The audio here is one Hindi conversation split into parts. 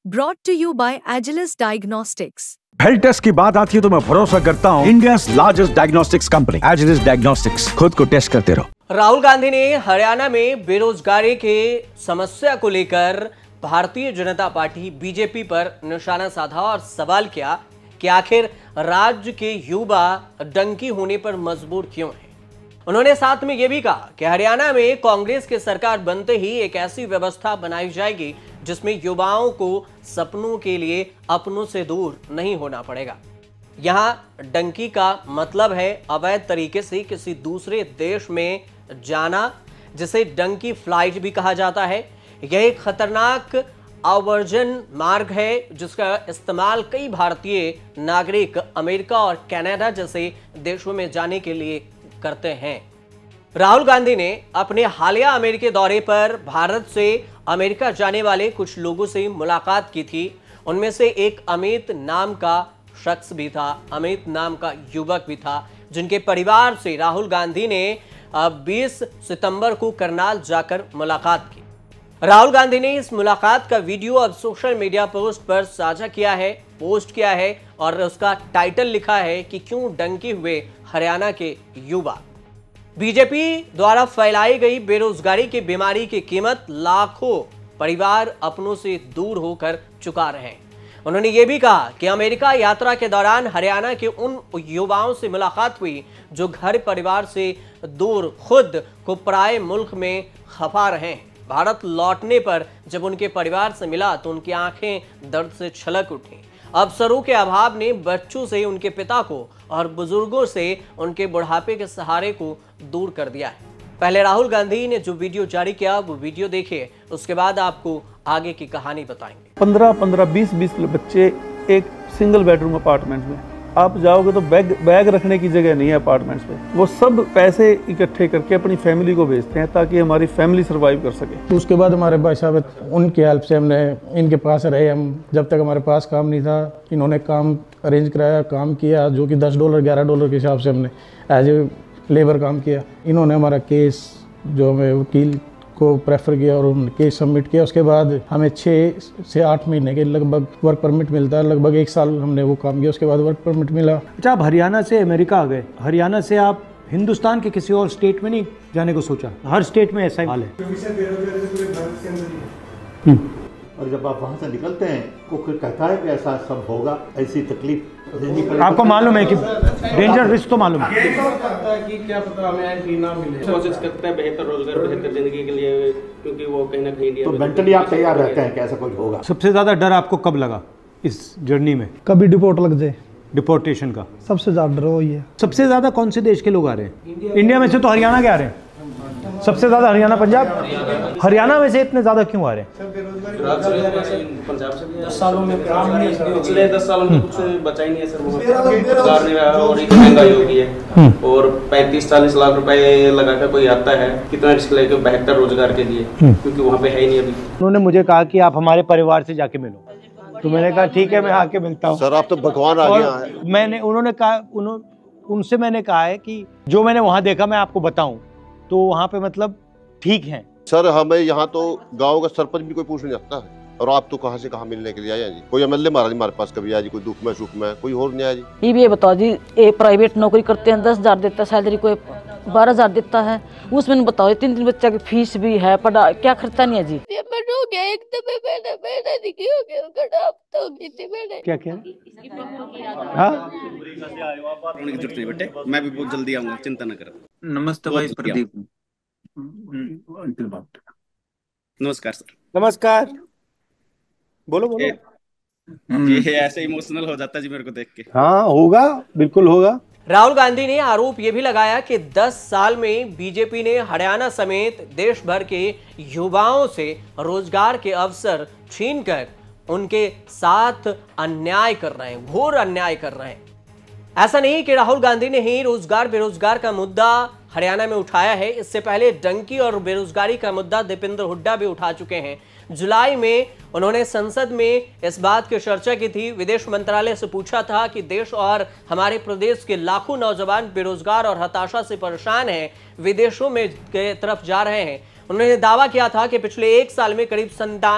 Brought to you by Agilus Diagnostics. Health test की बात आती है तो मैं भरोसा करता हूँ India largest diagnostics company Agilus diagnostics. खुद को टेस्ट करते रहो। राहुल गांधी ने हरियाणा में बेरोजगारी के समस्या को लेकर भारतीय जनता पार्टी बीजेपी पर निशाना साधा और सवाल किया कि आखिर राज्य के युवा डंकी होने पर मजबूर क्यों हैं। उन्होंने साथ में यह भी कहा कि हरियाणा में कांग्रेस की सरकार बनते ही एक ऐसी व्यवस्था बनाई जाएगी जिसमें युवाओं को सपनों के लिए अपनों से दूर नहीं होना पड़ेगा। यहां डंकी का मतलब है अवैध तरीके से किसी दूसरे देश में जाना, जिसे डंकी फ्लाइट भी कहा जाता है। यह एक खतरनाक आवर्जन मार्ग है जिसका इस्तेमाल कई भारतीय नागरिक अमेरिका और कनाडा जैसे देशों में जाने के लिए करते हैं। राहुल गांधी ने अपने हालिया अमेरिकी दौरे पर भारत से अमेरिका जाने वाले कुछ लोगों से मुलाकात की थी। उनमें से एक अमित नाम का शख्स भी था, अमित नाम का युवक भी था, जिनके परिवार से राहुल गांधी ने 20 सितंबर को करनाल जाकर मुलाकात की। राहुल गांधी ने इस मुलाकात का वीडियो अब सोशल मीडिया पोस्ट पर साझा पोस्ट किया है और उसका टाइटल लिखा है कि क्यों डंके हुए हरियाणा के युवा। बीजेपी द्वारा फैलाई गई बेरोजगारी की बीमारी की कीमत लाखों परिवार अपनों से दूर होकर चुका रहे हैं। उन्होंने ये भी कहा कि अमेरिका यात्रा के दौरान हरियाणा के उन युवाओं से मुलाकात हुई जो घर परिवार से दूर खुद को पराये मुल्क में खपा रहे हैं। भारत लौटने पर जब उनके परिवार से मिला तो उनकी आंखें दर्द से छलक उठी। अवसरों के अभाव ने बच्चों से उनके पिता को और बुजुर्गों से उनके बुढ़ापे के सहारे को दूर कर दिया है। पहले राहुल गांधी ने जो वीडियो जारी किया वो वीडियो देखिए, उसके बाद आपको आगे की कहानी बताएंगे। 15-15, 20-20 बच्चे एक सिंगल बेडरूम अपार्टमेंट में आप जाओगे तो बैग रखने की जगह नहीं है अपार्टमेंट्स में। वो सब पैसे इकट्ठे करके अपनी फैमिली को भेजते हैं ताकि हमारी फैमिली सर्वाइव कर सके। तो उसके बाद हमारे भाई साहब उनकी हेल्प से हमने इनके पास रहे। हम जब तक हमारे पास काम नहीं था इन्होंने काम अरेंज कराया, काम किया, जो कि $10 $11 के हिसाब से हमने एज ए लेबर काम किया। इन्होंने हमारा केस जो हमें वकील को प्रेफर किया और उन्होंने केस सबमिट किया। उसके बाद हमें 6 से 8 महीने के लगभग वर्क परमिट मिलता है। लगभग 1 साल हमने वो काम किया, उसके बाद वर्क परमिट मिला। अच्छा, आप हरियाणा से अमेरिका आ गए, हरियाणा से आप हिंदुस्तान के किसी और स्टेट में नहीं जाने को सोचा? हर स्टेट में ऐसा ही हाल है। और जब आप वहाँ से निकलते हैं तो फिर कहता है कि ऐसा सब होगा, ऐसी तकलीफ आपको मालूम है कि डेंजर रिस्क तो मालूम है कि क्या पता हमें एंट्री ना मिले। कोशिश करते हैं बेहतर रोजगार, बेहतर जिंदगी के लिए, क्योंकि वो कहीं ना कहीं इंडिया तो मेंटली आप तैयार रहते हैं कि ऐसा कुछ होगा। सबसे ज्यादा डर आपको कब लगा इस जर्नी में? कभी डिपोर्ट लग जाए, डिपोर्टेशन का सबसे ज्यादा डर वही है। सबसे ज्यादा कौन से देश के लोग आ रहे हैं? इंडिया में से तो हरियाणा के आ रहे हैं सबसे ज्यादा, हरियाणा पंजाब। हरियाणा में से इतने ज्यादा क्यों आ रहे हैं? पंजाब से 10 सालों में काम नहीं, पिछले 10 सालों में कुछ बचा ही नहीं है सर। और महंगाई हो गई है और 35-40 लाख रुपए लगाकर कोई आता है, कितना रिस्क लेके बेहतर रोजगार के लिए, क्योंकि वहाँ पे है ही नहीं अभी। उन्होंने मुझे कहा कि आप हमारे परिवार से जाके मिलो, तो मैंने कहा ठीक है मैं आके मिलता हूँ। सर आप तो भगवान आ गया। उन्होंने कहा उनसे मैंने कहा है कि जो मैंने वहाँ देखा मैं आपको बताऊं, तो वहाँ पे मतलब ठीक है। सर हमें यहाँ तो गांव का सरपंच भी कोई पूछने जाता है, और आप तो कहाँ से कहाँ मिलने के लिए आए जी? कोई एमएलए महाराज हमारे पास कभी आया जी? कोई दुख में सुख में कोई और नहीं आया जी? ये बताओ जी, एक प्राइवेट नौकरी करते हैं 10,000 देता है सैलरी, कोई 12,000 देता है, उसमें बताओ 3 बच्चा की फीस भी है, पढ़ा क्या खर्चा नहीं है जी। क्या क्या जरूरत नहीं बेटे, मैं भी बहुत जल्दी आऊंगा, चिंता न कर। नमस्ते भाई प्रदीप। नमस्कार सर। नमस्कार। बोलो बोलो। ये ऐसे इमोशनल हो जाता है जी मेरे को देख के। हाँ होगा, बिल्कुल होगा। राहुल गांधी ने आरोप यह भी लगाया कि 10 साल में बीजेपी ने हरियाणा समेत देश भर के युवाओं से रोजगार के अवसर छीनकर उनके साथ अन्याय कर रहे हैं, घोर अन्याय कर रहे हैं। ऐसा नहीं कि राहुल गांधी ने ही रोजगार बेरोजगार का मुद्दा हरियाणा में उठाया है। इससे पहले डंकी और बेरोजगारी का मुद्दा दीपेंद्र हुड्डा भी उठा चुके हैं। जुलाई में उन्होंने संसद में इस बात की चर्चा की थी। विदेश मंत्रालय से पूछा था कि देश और हमारे प्रदेश के लाखों नौजवान बेरोजगार और हताशा से परेशान हैं, विदेशों में के तरफ जा रहे हैं। उन्होंने दावा किया था कि पिछले 1 साल में करीब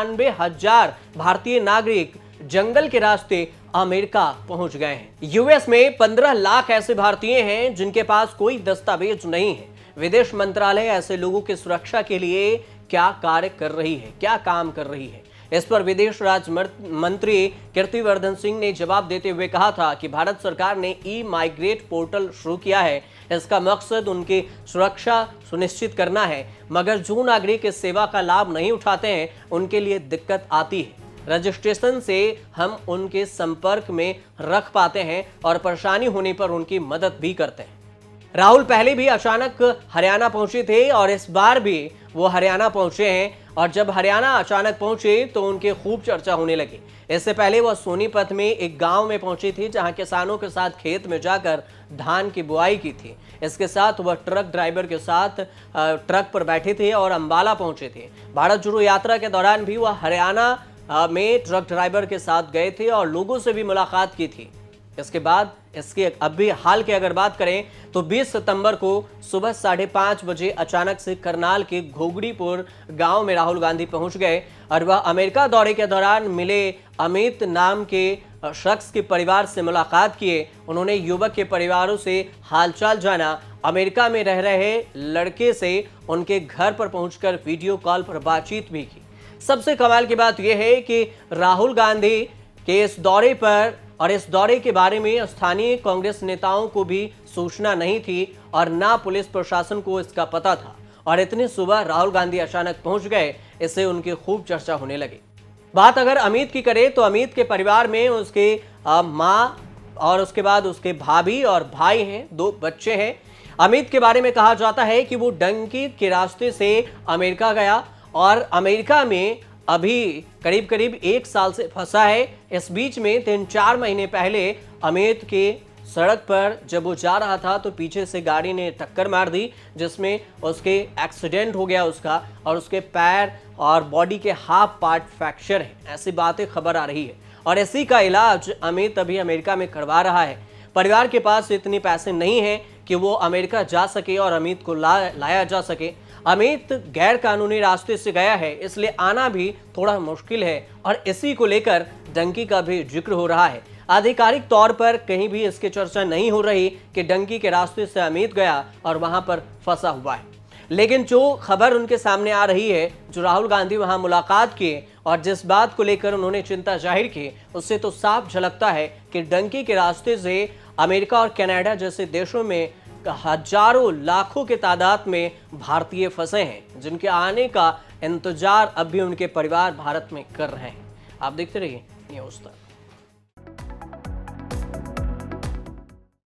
97,000 भारतीय नागरिक जंगल के रास्ते अमेरिका पहुंच गए हैं। यूएस में 15 लाख ऐसे भारतीय हैं जिनके पास कोई दस्तावेज नहीं है। विदेश मंत्रालय ऐसे लोगों की सुरक्षा के लिए क्या कार्य कर रही है, क्या काम कर रही है, इस पर विदेश राज्य मंत्री कीर्तिवर्धन सिंह ने जवाब देते हुए कहा था कि भारत सरकार ने ई-माइग्रेट पोर्टल शुरू किया है। इसका मकसद उनकी सुरक्षा सुनिश्चित करना है, मगर जो नागरिक इस सेवा का लाभ नहीं उठाते हैं उनके लिए दिक्कत आती है। रजिस्ट्रेशन से हम उनके संपर्क में रख पाते हैं और परेशानी होने पर उनकी मदद भी करते हैं। राहुल पहले भी अचानक हरियाणा पहुंचे थे और इस बार भी वो हरियाणा पहुंचे हैं, और जब हरियाणा अचानक पहुंचे तो उनकी खूब चर्चा होने लगी। इससे पहले वह सोनीपत में एक गांव में पहुंची थी जहां किसानों के साथ खेत में जाकर धान की बुआई की थी। इसके साथ वह ट्रक ड्राइवर के साथ ट्रक पर बैठे थे और अंबाला पहुंचे थे। भारत जोड़ो यात्रा के दौरान भी वह हरियाणा में ट्रक ड्राइवर के साथ गए थे और लोगों से भी मुलाकात की थी। इसके बाद इसके अब भी हाल की अगर बात करें तो 20 सितंबर को सुबह 5:30 बजे अचानक से करनाल के घोगड़ीपुर गांव में राहुल गांधी पहुंच गए और वह अमेरिका दौरे के दौरान मिले अमित नाम के शख्स के परिवार से मुलाकात किए। उन्होंने युवक के परिवारों से हालचाल जाना, अमेरिका में रह रहे लड़के से उनके घर पर पहुंचकर वीडियो कॉल पर बातचीत भी की। सबसे कमाल की बात यह है कि राहुल गांधी के इस दौरे पर और इस दौरे के बारे में स्थानीय कांग्रेस नेताओं को भी सूचना नहीं थी और ना पुलिस प्रशासन को इसका पता था, और इतनी सुबह राहुल गांधी अचानक पहुंच गए, इससे उनकी खूब चर्चा होने लगी। बात अगर अमित की करें तो अमित के परिवार में उसके माँ और उसके बाद उसके भाभी और भाई हैं, 2 बच्चे हैं। अमित के बारे में कहा जाता है कि वो डंकी के रास्ते से अमेरिका गया और अमेरिका में अभी करीब 1 साल से फंसा है। इस बीच में 3-4 महीने पहले अमित के सड़क पर जब वो जा रहा था तो पीछे से गाड़ी ने टक्कर मार दी, जिसमें उसके एक्सीडेंट हो गया उसका, और उसके पैर और बॉडी के हाफ पार्ट फ्रैक्चर है, ऐसी बातें खबर आ रही है। और इसी का इलाज अमित अभी अमेरिका में करवा रहा है। परिवार के पास इतने पैसे नहीं है कि वो अमेरिका जा सके और अमित को लाया जा सके। अमित गैर कानूनी रास्ते से गया है, इसलिए आना भी थोड़ा मुश्किल है और इसी को लेकर डंकी का भी जिक्र हो रहा है। आधिकारिक तौर पर कहीं भी इसकी चर्चा नहीं हो रही कि डंकी के रास्ते से अमित गया और वहां पर फंसा हुआ है, लेकिन जो खबर उनके सामने आ रही है, जो राहुल गांधी वहां मुलाकात किए और जिस बात को लेकर उन्होंने चिंता जाहिर की, उससे तो साफ झलकता है कि डंकी के रास्ते से अमेरिका और कनाडा जैसे देशों में हजारों लाखों के तादाद में भारतीय फंसे हैं, जिनके आने का इंतजार अब भी उनके परिवार भारत में कर रहे हैं। आप देखते रहिए न्यूज़ तक।